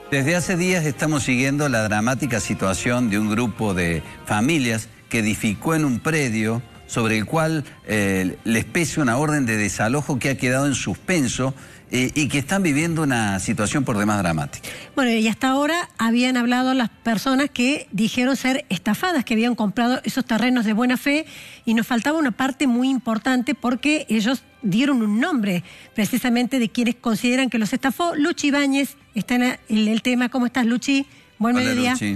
Desde hace días estamos siguiendo la dramática situación de un grupo de familias que edificó en un predio sobre el cual les pesa una orden de desalojo que ha quedado en suspenso y que están viviendo una situación por demás dramática. Bueno, y hasta ahora habían hablado las personas que dijeron ser estafadas, que habían comprado esos terrenos de buena fe, y nos faltaba una parte muy importante porque ellos dieron un nombre precisamente de quienes consideran que los estafó. Luchi Ibáñez está en el tema. ¿Cómo estás, Luchi? Buen mediodía. Luchi.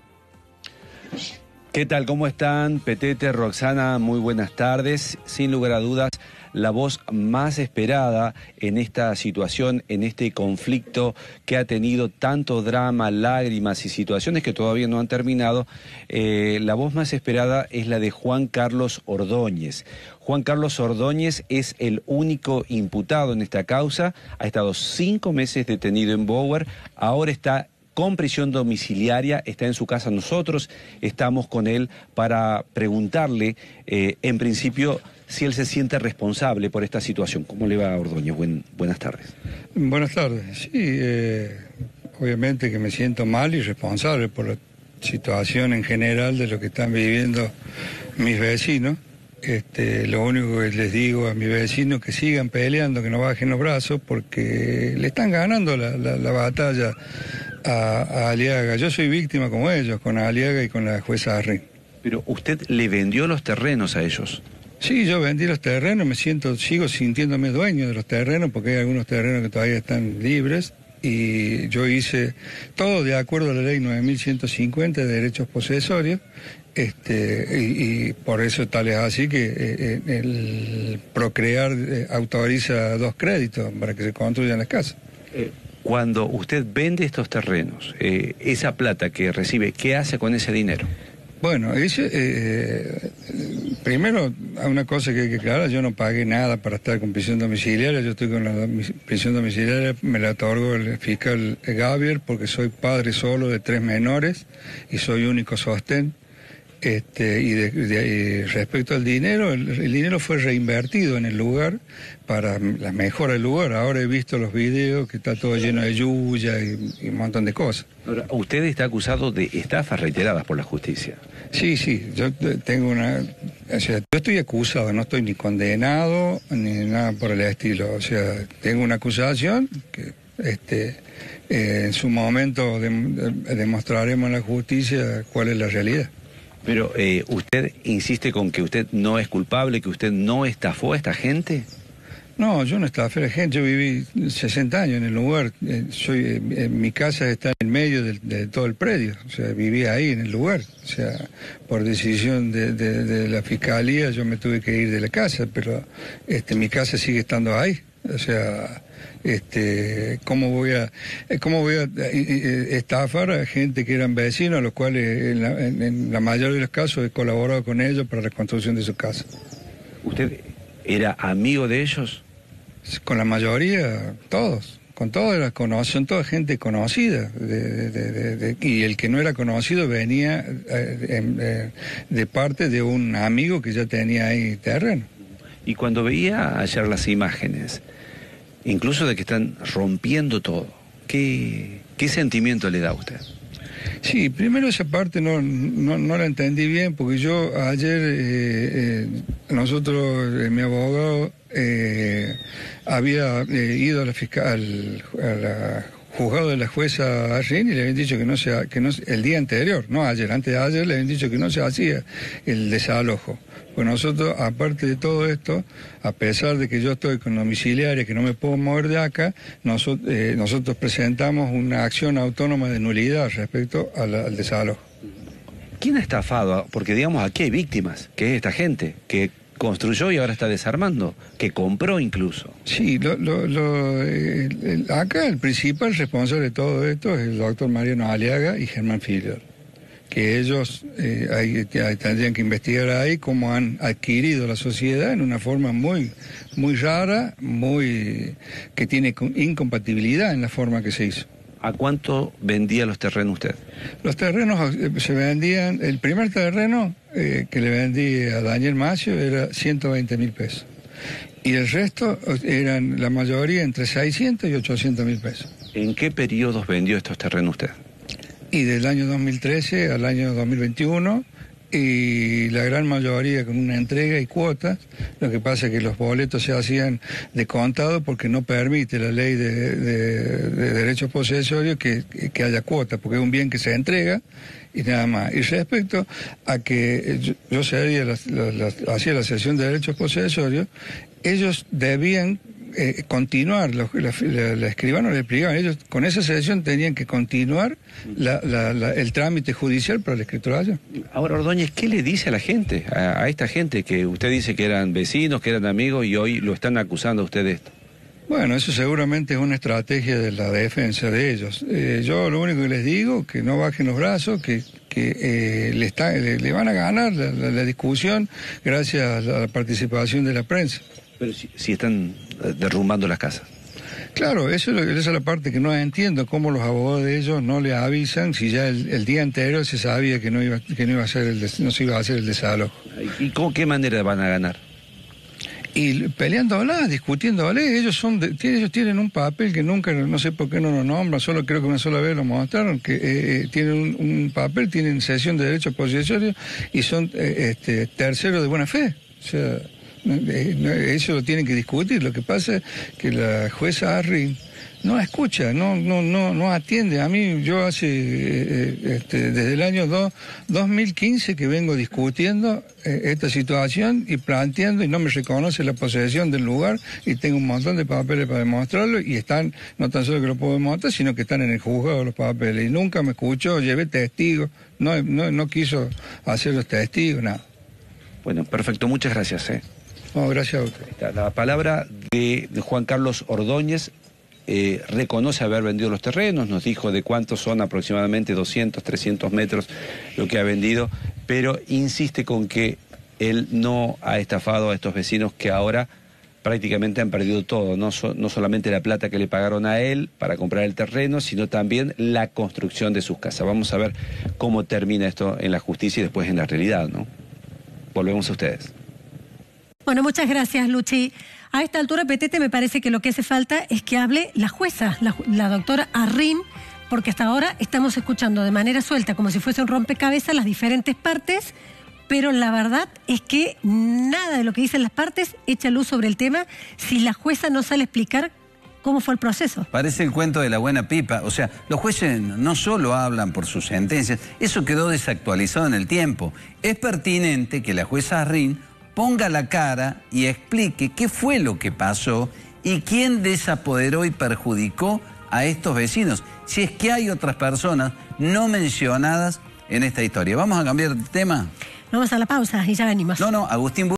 ¿Qué tal? ¿Cómo están? Petete, Roxana, muy buenas tardes. Sin lugar a dudas, la voz más esperada en esta situación, en este conflicto que ha tenido tanto drama, lágrimas y situaciones que todavía no han terminado, la voz más esperada es la de Juan Carlos Ordóñez. Juan Carlos Ordóñez es el único imputado en esta causa, ha estado 5 meses detenido en Bower, ahora está con prisión domiciliaria, está en su casa. Nosotros estamos con él para preguntarle, en principio, si él se siente responsable por esta situación. ¿Cómo le va a Ordóñez? Buenas tardes. Buenas tardes. Sí, obviamente que me siento mal y responsable por la situación en general de lo que están viviendo mis vecinos. Lo único que les digo a mis vecinos que sigan peleando, que no bajen los brazos, porque le están ganando la batalla a Aliaga. Yo soy víctima como ellos, con Aliaga y con la jueza Arrin. Pero usted le vendió los terrenos a ellos. Sí, yo vendí los terrenos, sigo sintiéndome dueño de los terrenos, porque hay algunos terrenos que todavía están libres, y yo hice todo de acuerdo a la ley 9150 de derechos posesorios, y por eso tal es así que el Procrear autoriza 2 créditos para que se construyan las casas. Cuando usted vende estos terrenos, esa plata que recibe, ¿qué hace con ese dinero? Bueno, primero, una cosa que hay que aclarar, yo no pagué nada para estar con prisión domiciliaria, yo estoy con la prisión domiciliaria, me la otorgó el fiscal Gabriel, porque soy padre solo de 3 menores y soy único sostén. Y respecto al dinero, el dinero fue reinvertido en el lugar para la mejora del lugar. Ahora he visto los videos que está todo lleno de lluvia y un montón de cosas. Ahora, usted está acusado de estafas reiteradas por la justicia. Sí, yo tengo yo estoy acusado, no estoy ni condenado ni nada por el estilo. O sea, tengo una acusación que en su momento demostraremos en la justicia cuál es la realidad. Pero ¿usted insiste con que usted no es culpable, que usted no estafó a esta gente? No, yo no estafé a la gente, yo viví 60 años en el lugar, mi casa está en medio de todo el predio, o sea, viví ahí en el lugar, o sea, por decisión de la fiscalía yo me tuve que ir de la casa, pero mi casa sigue estando ahí, o sea... ¿Cómo voy a estafar a gente que eran vecinos, a los cuales en la mayoría de los casos he colaborado con ellos para la reconstrucción de su casa? ¿Usted era amigo de ellos? Con la mayoría, todos. Con todos son toda gente conocida. Y el que no era conocido venía de parte de un amigo que ya tenía ahí terreno. Y cuando veía ayer las imágenes, incluso de que están rompiendo todo, ¿qué sentimiento le da a usted? Sí, primero esa parte no la entendí bien, porque yo ayer, mi abogado había ido a al juzgado de la jueza Arrin y le habían dicho que no el día anterior, no ayer, antes de ayer, le habían dicho que no se hacía el desalojo. Pues nosotros, aparte de todo esto, a pesar de que yo estoy con domiciliaria, que no me puedo mover de acá, nosotros presentamos una acción autónoma de nulidad respecto al desalojo. ¿Quién ha estafado? Porque digamos, aquí hay víctimas, que es esta gente, que construyó y ahora está desarmando, que compró incluso. Sí, acá el principal responsable de todo esto es el doctor Mariano Aliaga y Germán Filiol, que ellos tendrían que investigar ahí cómo han adquirido la sociedad en una forma muy rara, que tiene incompatibilidad en la forma que se hizo. ¿A cuánto vendía los terrenos usted? Los terrenos se vendían, el primer terreno que le vendí a Daniel Macio era 120.000 pesos. Y el resto eran la mayoría entre 600 y 800.000 pesos. ¿En qué periodos vendió estos terrenos usted? Y del año 2013 al año 2021, y la gran mayoría con una entrega y cuotas. Lo que pasa es que los boletos se hacían de contado porque no permite la ley de derechos posesorios que haya cuotas, porque es un bien que se entrega y nada más. Y respecto a que yo hacía la sesión de derechos posesorios, ellos debían continuar, la escribana le explicaban, ellos con esa sesión tenían que continuar el trámite judicial para la escritura. Ahora, Ordóñez, ¿qué le dice a la gente, a esta gente que usted dice que eran vecinos, que eran amigos y hoy lo están acusando a usted de esto? Bueno, eso seguramente es una estrategia de la defensa de ellos. Yo lo único que les digo, que no bajen los brazos, que le van a ganar la discusión gracias a la participación de la prensa. Pero si están derrumbando las casas. Claro, esa es la parte que no entiendo, cómo los abogados de ellos no le avisan si ya el día anterior se sabía que no se iba a hacer el desalojo. ¿Y qué manera van a ganar? Y peleándola, discutiéndola, ellos tienen un papel que nunca, no sé por qué no lo nombran, solo creo que una sola vez lo mostraron, que tienen un papel, tienen sesión de derechos posesorios y son terceros de buena fe. O sea, eso lo tienen que discutir. Lo que pasa es que la jueza Arrin no escucha, no atiende. A mí, yo desde el año 2015 que vengo discutiendo esta situación y planteando, y no me reconoce la posesión del lugar, y tengo un montón de papeles para demostrarlo, y están, no tan solo que lo puedo demostrar, sino que están en el juzgado los papeles, y nunca me escuchó, llevé testigos, no quiso hacer los testigos, nada. Bueno, perfecto, muchas gracias. No, gracias a usted. La palabra de Juan Carlos Ordóñez. Reconoce haber vendido los terrenos, nos dijo de cuántos son aproximadamente 200, 300 metros lo que ha vendido, pero insiste con que él no ha estafado a estos vecinos que ahora prácticamente han perdido todo, no solamente la plata que le pagaron a él para comprar el terreno, sino también la construcción de sus casas. Vamos a ver cómo termina esto en la justicia y después en la realidad, ¿no? Volvemos a ustedes. Bueno, muchas gracias, Luchi. A esta altura, Petete, me parece que lo que hace falta es que hable la jueza, la doctora Arrin, porque hasta ahora estamos escuchando de manera suelta, como si fuese un rompecabezas, las diferentes partes, pero la verdad es que nada de lo que dicen las partes echa luz sobre el tema si la jueza no sale a explicar cómo fue el proceso. Parece el cuento de la buena pipa. O sea, los jueces no solo hablan por sus sentencias, eso quedó desactualizado en el tiempo. Es pertinente que la jueza Arrin ponga la cara y explique qué fue lo que pasó y quién desapoderó y perjudicó a estos vecinos, si es que hay otras personas no mencionadas en esta historia. ¿Vamos a cambiar de tema? Vamos a la pausa y ya venimos. No, Agustín